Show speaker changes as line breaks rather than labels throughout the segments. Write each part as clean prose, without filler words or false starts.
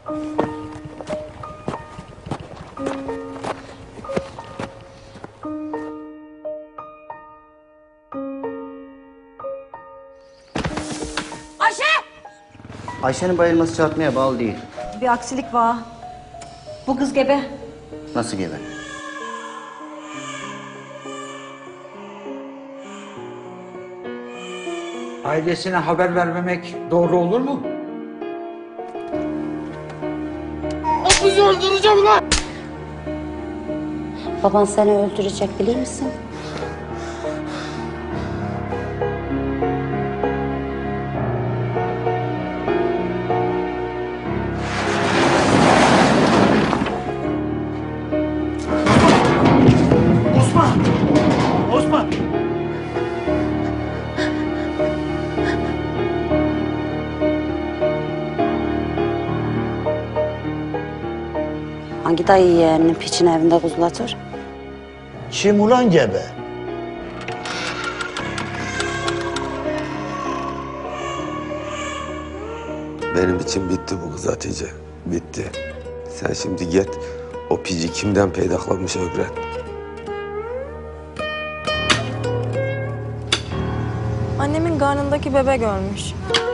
Ayşe!
Ayşe'nin bayılması çarpmaya bağlı değil.
Bir aksilik var. Bu kız gebe.
Nasıl gebe?
Ailesine haber vermemek doğru olur mu?
Bizi öldüreceğim lan!
Baban seni öldürecek biliyor musun?
Osman! Osman!
Hangi dayı yeğeninin piçin evinde kuzulatır?
Kim ulan gebe?
Benim için bitti bu kız Hatice. Bitti. Sen şimdi git o pici kimden peydaklamış öğren.
Annemin karnındaki bebe görmüş.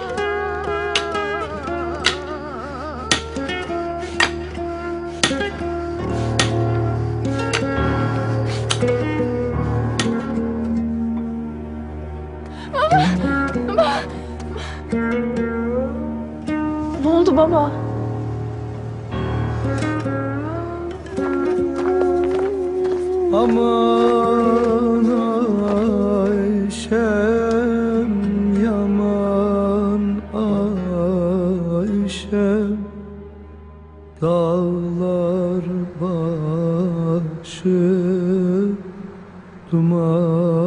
Ne oldu baba?
Aman Ayşem, yaman Ayşem, dağlar başı duman.